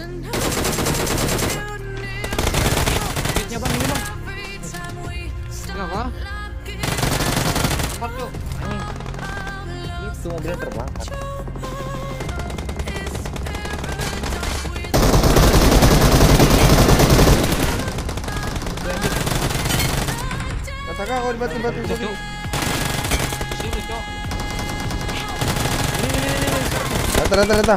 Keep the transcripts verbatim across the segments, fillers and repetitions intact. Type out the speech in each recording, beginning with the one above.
Kitnya bang, ini bang. Kenapa? Fuck yuk. Itu mobilnya terbakar. Katakan kau dibantu bantu Cok, cok. Suruh, cok. Ini, ini, ini, ini. Rata rata rata.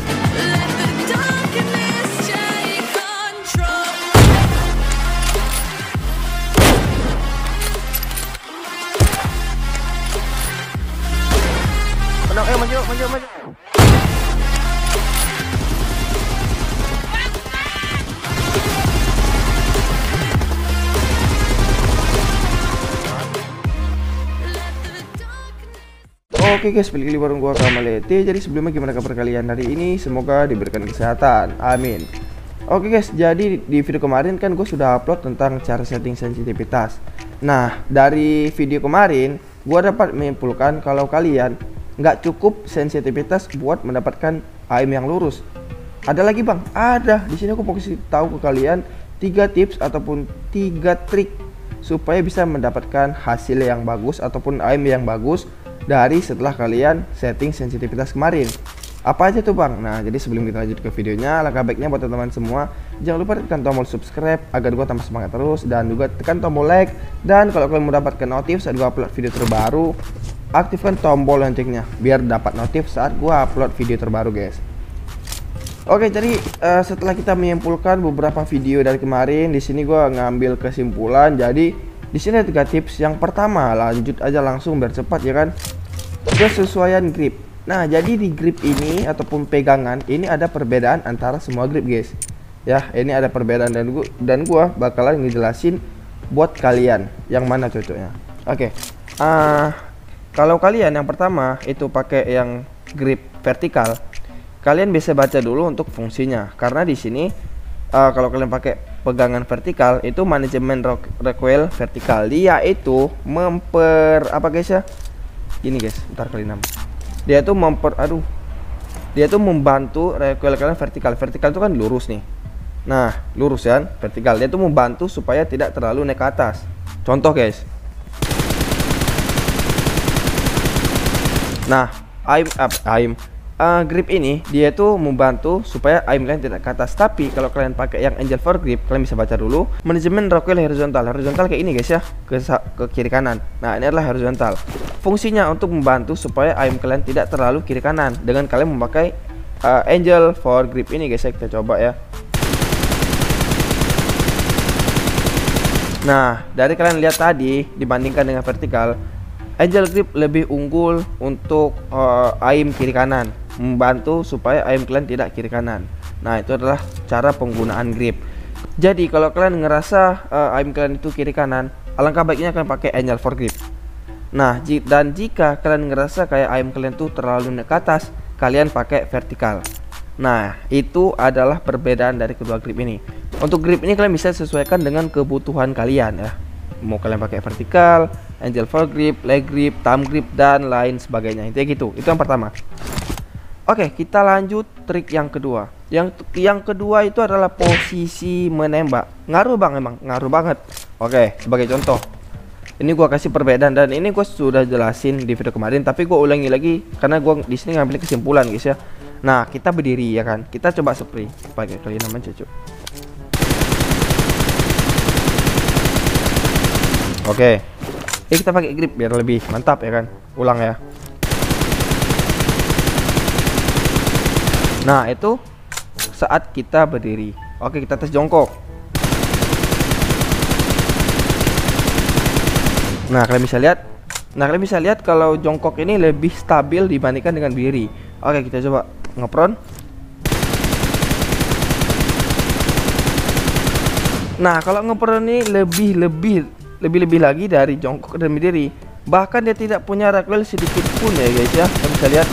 Menang, eh maju maju maju. Oke guys, balik lagi bareng gua Kamalete. Jadi sebelumnya gimana kabar kalian hari ini? Semoga diberikan kesehatan, amin. Oke guys, jadi di video kemarin kan gue sudah upload tentang cara setting sensitivitas. Nah, dari video kemarin gua dapat menyimpulkan kalau kalian nggak cukup sensitivitas buat mendapatkan aim yang lurus. Ada lagi bang? Ada. Di sini aku mau kasih tahu ke kalian tiga tips ataupun tiga trik supaya bisa mendapatkan hasil yang bagus ataupun aim yang bagus dari setelah kalian setting sensitivitas kemarin. Apa aja tuh bang? Nah, jadi sebelum kita lanjut ke videonya, langkah baiknya buat teman-teman semua, jangan lupa tekan tombol subscribe agar gua tambah semangat terus, dan juga tekan tombol like. Dan kalau kalian mau dapatkan notif saat gua upload video terbaru, aktifkan tombol loncengnya biar dapat notif saat gua upload video terbaru guys. Oke, jadi uh, setelah kita menyimpulkan beberapa video dari kemarin, di sini gua ngambil kesimpulan. Jadi di sini ada tiga tips. Yang pertama, lanjut aja langsung biar cepat ya kan. Kesesuaian grip. Nah, jadi di grip ini ataupun pegangan ini ada perbedaan antara semua grip guys. Ya, ini ada perbedaan dan gua dan gua bakalan ngejelasin buat kalian yang mana cocoknya. Oke. Uh, kalau kalian yang pertama itu pakai yang grip vertikal, kalian bisa baca dulu untuk fungsinya. Karena di sini uh, kalau kalian pakai pegangan vertikal itu manajemen recoil vertikal, dia itu memper apa guys ya? Gini guys, bentar kali enam. Dia tuh memper aduh. Dia tuh membantu recoil kalian vertikal. Vertikal itu kan lurus nih. Nah, lurus kan, vertikal. Dia tuh membantu supaya tidak terlalu naik ke atas. Contoh guys. Nah, aim up aim uh, grip ini dia tuh membantu supaya aim kalian tidak ke atas. Tapi kalau kalian pakai yang Angel for grip, kalian bisa baca dulu manajemen recoil horizontal. Horizontal kayak ini guys ya, ke, ke kiri kanan. Nah, ini adalah horizontal. Fungsinya untuk membantu supaya aim kalian tidak terlalu kiri kanan dengan kalian memakai uh, Angel for grip ini guys ya. Kita coba ya. Nah, dari kalian lihat tadi dibandingkan dengan vertikal, Angel grip lebih unggul untuk uh, aim kiri kanan, membantu supaya aim kalian tidak kiri kanan. Nah, itu adalah cara penggunaan grip. Jadi kalau kalian ngerasa uh, aim kalian itu kiri kanan, alangkah baiknya kalian pakai Angel for grip. Nah, dan jika kalian ngerasa kayak aim kalian tuh terlalu naik ke atas, kalian pakai vertikal. Nah, itu adalah perbedaan dari kedua grip ini. Untuk grip ini kalian bisa sesuaikan dengan kebutuhan kalian ya. Mau kalian pakai vertikal, Angel for grip, leg grip, thumb grip, dan lain sebagainya. Intinya gitu. Itu yang pertama. Oke, kita lanjut trik yang kedua. Yang yang kedua itu adalah posisi menembak. Ngaruh bang, emang ngaruh banget. Oke, sebagai contoh, ini gua kasih perbedaan dan ini gua sudah jelasin di video kemarin, tapi gua ulangi lagi karena gua di sini ngambil kesimpulan guys ya. Nah, kita berdiri ya kan. Kita coba spray pakai kali namanya cucu. Oke. Ini kita pakai grip biar lebih mantap ya kan. Ulang ya. Nah, itu saat kita berdiri. Oke, kita tes jongkok. Nah, kalian bisa lihat. Nah, kalian bisa lihat kalau jongkok ini lebih stabil dibandingkan dengan berdiri. Oke, kita coba ngepron. Nah, kalau ngepron ini lebih lebih lebih lebih lagi dari jongkok dan berdiri. Bahkan dia tidak punya recoil sedikit pun ya guys ya. Kalian bisa lihat.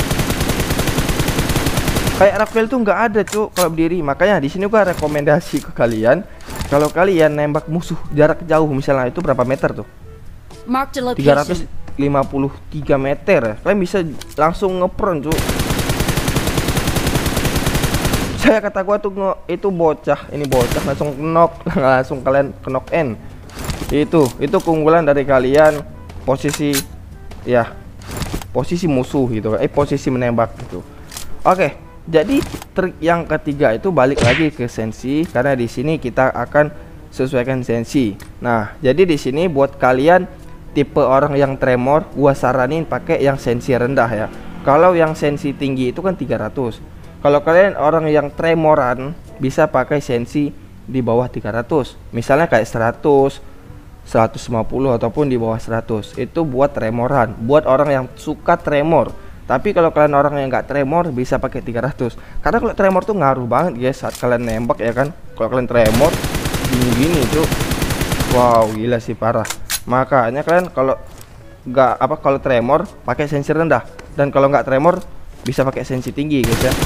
Kayak recoil tuh nggak ada cuy kalau berdiri. Makanya di sini gua rekomendasi ke kalian, kalau kalian nembak musuh jarak jauh misalnya itu berapa meter tuh? tiga ratus lima puluh tiga meter ya. Kalian bisa langsung ngepron cuy. percaya kata gua tuh nge, itu bocah, ini bocah langsung knock, langsung kalian knock end. Itu, itu keunggulan dari kalian posisi ya, posisi musuh gitu kan. Eh posisi menembak gitu. Oke, jadi trik yang ketiga itu balik lagi ke sensi karena di sini kita akan sesuaikan sensi. Nah, jadi di sini buat kalian tipe orang yang tremor, gua saranin pakai yang sensi rendah ya. Kalau yang sensi tinggi itu kan tiga ratus. Kalau kalian orang yang tremoran bisa pakai sensi di bawah tiga ratus. Misalnya kayak seratus, seratus lima puluh ataupun di bawah seratus. Itu buat tremoran, buat orang yang suka tremor. Tapi kalau kalian orang yang nggak tremor bisa pakai tiga ratus. Karena kalau tremor tuh ngaruh banget guys saat kalian nembak ya kan. Kalau kalian tremor gini-gini itu wow, gila sih parah. Makanya kalian kalau nggak apa kalau tremor pakai sensi rendah, dan kalau nggak tremor bisa pakai sensi tinggi guys ya.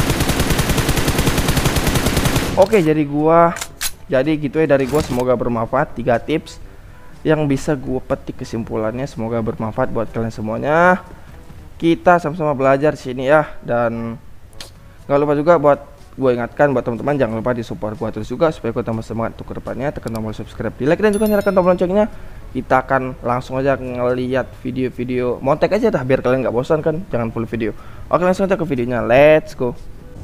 Oke, jadi gua jadi gitu ya dari gua, semoga bermanfaat. Tiga tips yang bisa gua petik kesimpulannya, semoga bermanfaat buat kalian semuanya. Kita sama-sama belajar sini ya, dan nggak lupa juga buat gue ingatkan buat teman-teman jangan lupa di support gua terus juga supaya gua tambah semangat untuk kedepannya. Tekan tombol subscribe, di like dan juga nyalakan tombol loncengnya. Kita akan langsung aja ngeliat video-video montek aja dah biar kalian nggak bosan kan, jangan full video. Oke, langsung aja ke videonya, let's go.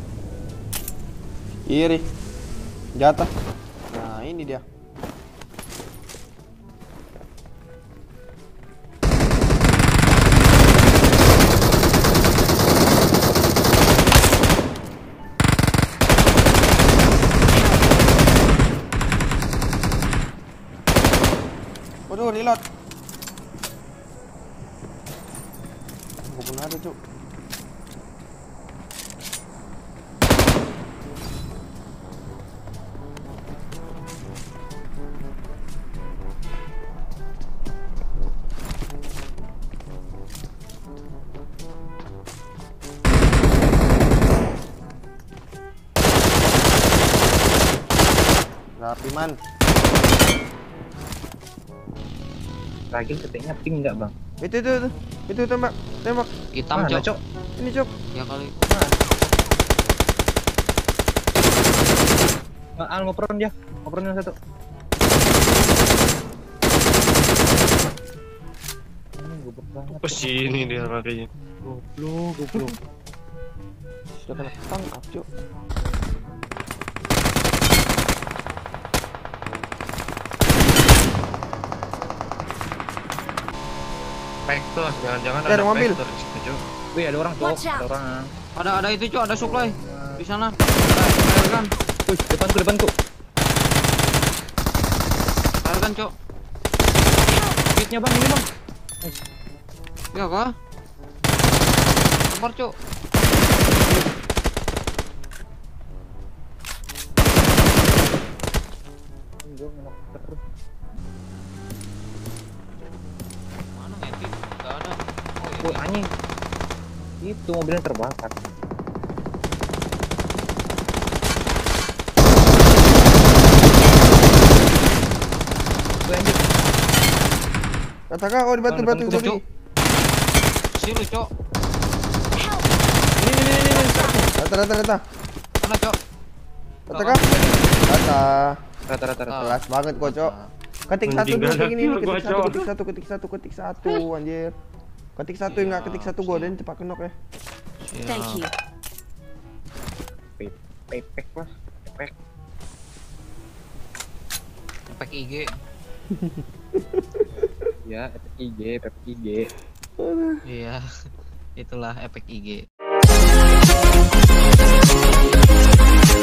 Iri jatah. Nah ini dia. Waduh, reload. Gue pun ada cuk. Rapi man. Lagi ketiknya pink enggak bang? Itu itu itu itu tembak tembak Hitam, Mana, Cok. Cok? ini cuk. Ya kali. Nah, Al ngoperin dia, ngoperin yang satu. Ini goblok banget. Ke sini dia larinya. Goblok, goblok. Sudah kena tangkap cuk. Vector, jangan-jangan Eh, ada mobil. vector di situ, Cok. Wih, ada orang, Cok. Watch out. Ada orang. Ada ada itu, Cok, ada supply di sana. Ada kan? Wih, depanku, depanku. Ada kan, Cok? Kitnya bang, ini bang. Ya kah? Sabar, Cok. Gue ngelok terus. Mana ngedit? Enggak ada. Oh, iya. Wih, anjing. Itu mobilnya terbakar. Wih, anjing. Katakan oh di batu Bang, batu depan sorry. Cok. Sini, Cok. Ini, ini, ini, ini. Rata rata rata. Mana, Cok? Katakan. Rata. Rata-rata, rata. Kelas banget kok cok. Ketik satu Mending dulu gak kayak gini nih, ada ketik gua, satu, Cok. ketik satu, ketik satu, ketik satu, anjir. Ketik satu yang nggak ketik satu gua dan cepat kenok ya. Thank you. Pepek lah. Pepek. Efek I G. Ya, efek I G, efek I G. Iya. Itulah efek I G.